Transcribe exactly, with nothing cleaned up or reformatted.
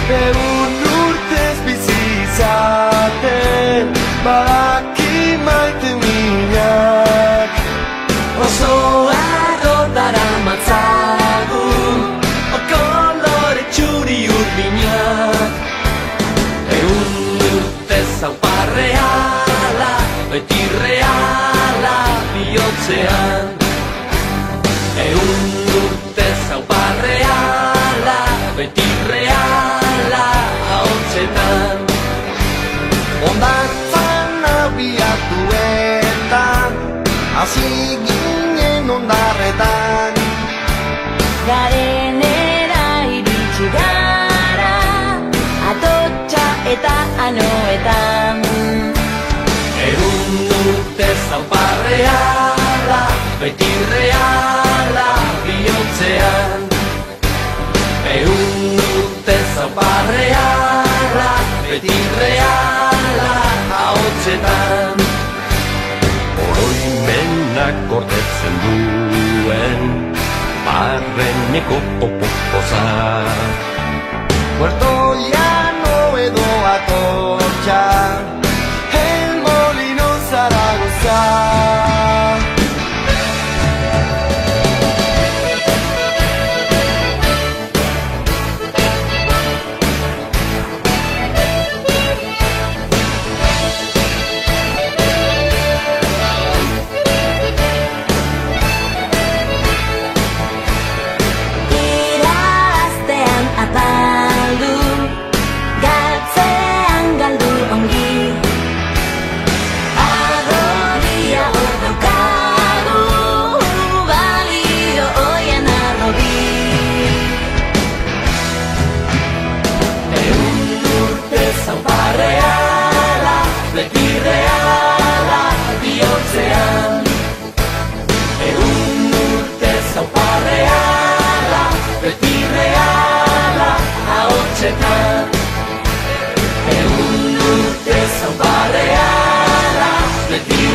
Ehun urtez bizi izaten badaki maite minak. Oso ardo daramatzagu kolore txuri urdinak. Ehun urtez haupa reala, beti reala bihotzean. Ehun urtez haupa reala, beti reala ahotzetan. Ondartzan abiatuetan, hasi ginen ondarretan. Garenera iritsi gara, Atotxa eta Anoetan. Ehun urtez haupa reala, beti reala bihotzean. Ehun urtez haupa reala, beti reala ahotzetan. Oroimenak gordetzen duen barreneko opopoza. Puerto Llano edo Atotxa, El Molino Zaragoza. Beti reala bihotzean. Ehun urtez haupa reala, beti reala ahotzetan. Ehun urtez haupa reala, beti